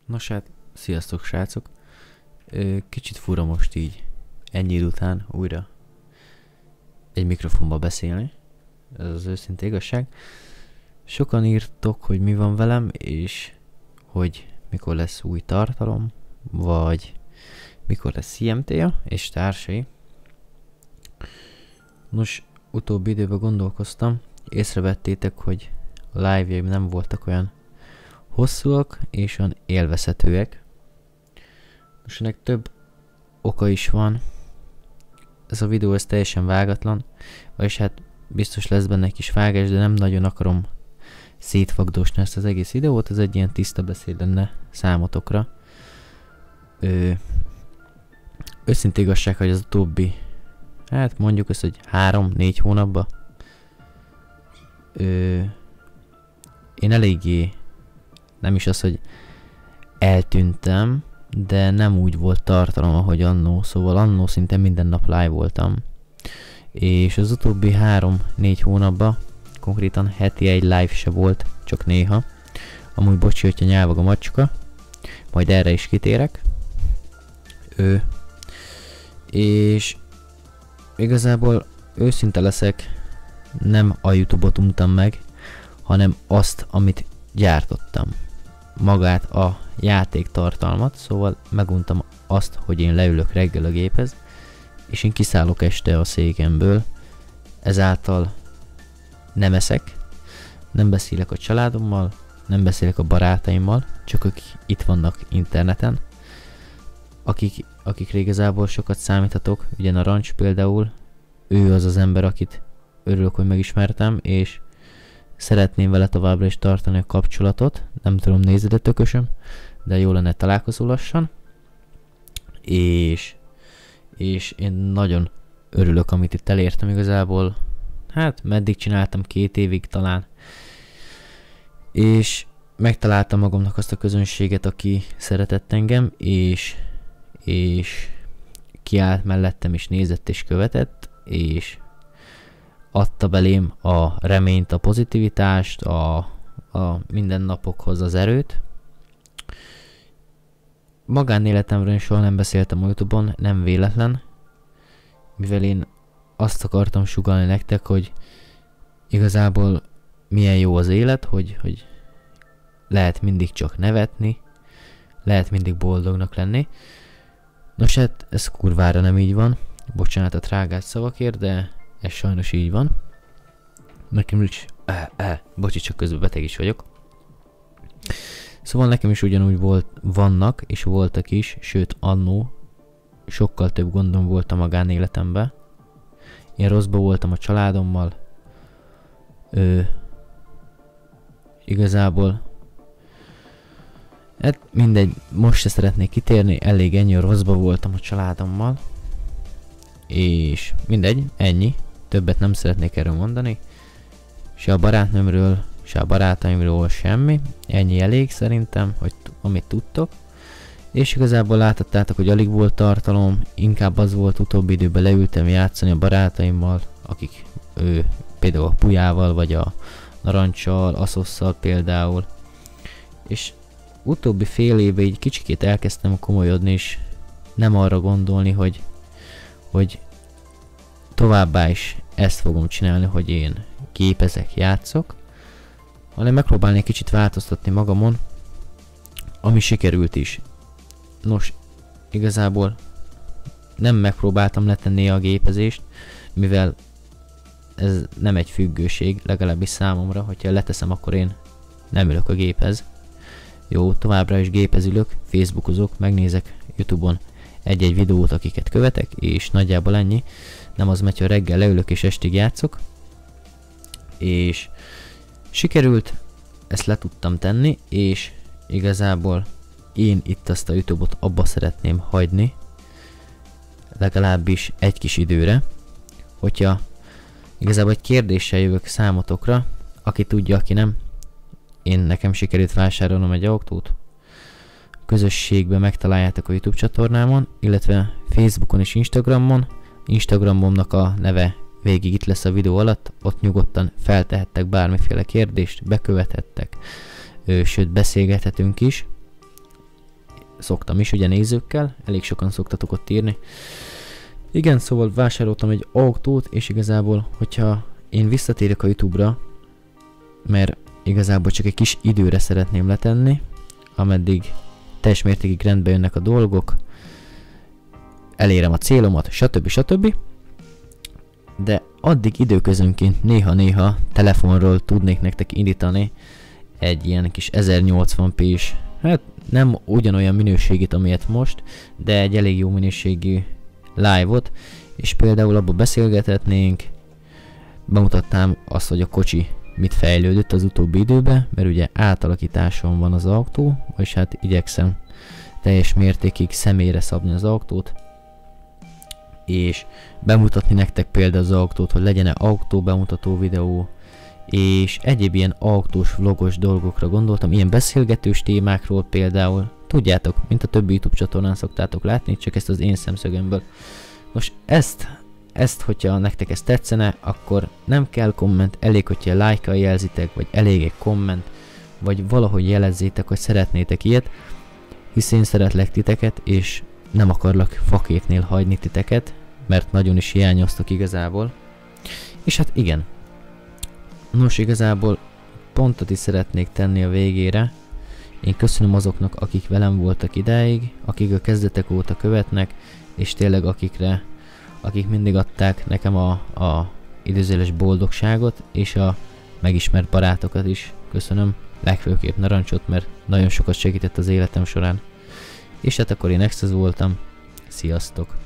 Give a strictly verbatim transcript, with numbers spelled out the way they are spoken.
Nos hát, sziasztok srácok! Ö, Kicsit fura most így ennyi idő után újra egy mikrofonba beszélni. Ez az őszinte igazság. Sokan írtok, hogy mi van velem, és hogy mikor lesz új tartalom, vagy mikor lesz i em té á és társai. Nos, utóbbi időben gondolkoztam, észrevettétek, hogy a live-jaim nem voltak olyan hosszúak és olyan élvezhetőek. Most ennek több oka is van. Ez a videó ez teljesen vágatlan, vagyis hát biztos lesz benne egy kis vágás, de nem nagyon akarom szétvagdosni ezt az egész videót, ez egy ilyen tiszta beszéd lenne számotokra. Ö, őszinte igazság, hogy az utóbbi, hát mondjuk ezt, hogy három-négy hónapban ö, én eléggé, nem is az, hogy eltűntem, de nem úgy volt tartalom, ahogy annó, szóval annó szinte minden nap live voltam. És az utóbbi három-négy hónapban konkrétan heti egy live se volt, csak néha. Amúgy bocsi, hogyha nyávog a macska, majd erre is kitérek. Ő. És igazából őszinte leszek, nem a YouTube-ot untam meg, hanem azt, amit gyártottam. Magát a játéktartalmat, szóval meguntam azt, hogy én leülök reggel a géphez, és én kiszállok este a székemből, ezáltal nem eszek, nem beszélek a családommal, nem beszélek a barátaimmal, csak akik itt vannak interneten, akik, akikre igazából sokat számíthatok, ugye Narancs például, ő az az ember, akit örülök, hogy megismertem, és szeretném vele továbbra is tartani a kapcsolatot, nem tudom, nézed-e tökösöm, de jó lenne találkozó lassan, és, és én nagyon örülök, amit itt elértem igazából, hát meddig csináltam, két évig talán, és megtaláltam magamnak azt a közönséget, aki szeretett engem, és, és kiállt mellettem, és nézett, és követett, és adta belém a reményt, a pozitivitást, a, a mindennapokhoz az erőt. Magánéletemről soha nem beszéltem a YouTube-on, nem véletlen, mivel én azt akartam sugallni nektek, hogy igazából milyen jó az élet, hogy, hogy lehet mindig csak nevetni, lehet mindig boldognak lenni. Nos hát ez kurvára nem így van, bocsánat a trágás szavakért, de ez sajnos így van. Nekem is, eh, eh, bocsi, csak közben beteg is vagyok. Szóval nekem is ugyanúgy volt, vannak és voltak is, sőt annó sokkal több gondom volt a magánéletemben. Én rosszba voltam a családommal. Ö, igazából hát mindegy, most se szeretnék kitérni, elég ennyi rosszba voltam a családommal. És mindegy, ennyi. Többet nem szeretnék erről mondani. Se a barátnőmről, se a barátaimról semmi. Ennyi elég szerintem, hogy amit tudtok. És igazából láthattátok, hogy alig volt tartalom. Inkább az volt, utóbbi időben leültem játszani a barátaimmal, akik ő, például a Pujával, vagy a Narancsal, Aszosszal például. És utóbbi fél évben így kicsikét elkezdtem komolyodni, és nem arra gondolni, hogy hogy továbbá is ezt fogom csinálni, hogy én képezek, játszok, hanem megpróbálni egy kicsit változtatni magamon, ami sikerült is. Nos, igazából nem megpróbáltam letenni a gépezést, mivel ez nem egy függőség, legalábbis számomra, hogyha leteszem, akkor én nem ülök a géphez. Jó, továbbra is géphez ülök, Facebookozok, megnézek YouTube-on egy-egy videót, akiket követek, és nagyjából ennyi. Nem az megy, hogy reggel leülök és estig játszok. És sikerült, ezt le tudtam tenni, és igazából én itt azt a YouTube-ot abba szeretném hagyni, legalábbis egy kis időre, hogyha igazából egy kérdéssel jövök számotokra, aki tudja, aki nem, én nekem sikerült vásárolnom egy autót, közösségben megtaláljátok a YouTube csatornámon, illetve Facebookon és Instagramon. Instagramomnak a neve végig itt lesz a videó alatt, ott nyugodtan feltehettek bármiféle kérdést, bekövethettek, ö, sőt beszélgethetünk is. szoktam is, ugye nézőkkel, elég sokan szoktatok ott írni. Igen, szóval vásároltam egy autót, és igazából, hogyha én visszatérek a YouTube-ra, mert igazából csak egy kis időre szeretném letenni, ameddig teljes mértékig rendbe jönnek a dolgok, elérem a célomat, stb. stb. De addig időközönként néha-néha telefonról tudnék nektek indítani egy ilyen kis ezernyolcvan pé-s, hát nem ugyanolyan minőségét, amilyet most, de egy elég jó minőségű live-ot, és például abba beszélgethetnénk, bemutatnám azt, hogy a kocsi mit fejlődött az utóbbi időben, mert ugye átalakításon van az autó, vagyis hát igyekszem teljes mértékig személyre szabni az autót, és bemutatni nektek például az autót, hogy legyen-e autó bemutató videó, és egyéb ilyen autós, vlogos dolgokra gondoltam, ilyen beszélgetős témákról például, tudjátok, mint a többi YouTube csatornán szoktátok látni, csak ezt az én szemszögemből. Most ezt, ezt, hogyha nektek ez tetszene, akkor nem kell komment, elég, hogyha like-kal jelzitek, vagy elég egy komment, vagy valahogy jelezzétek, hogy szeretnétek ilyet, hisz én szeretlek titeket, és nem akarlak fakéknél hagyni titeket, mert nagyon is hiányoztok igazából. És hát igen. Nos, igazából pontot is szeretnék tenni a végére. Én köszönöm azoknak, akik velem voltak idáig, akik a kezdetek óta követnek, és tényleg akikre, akik mindig adták nekem a, a időzéles boldogságot, és a megismert barátokat is köszönöm, legfőképp Narancsot, mert nagyon sokat segített az életem során. És hát akkor én Extaz voltam, sziasztok!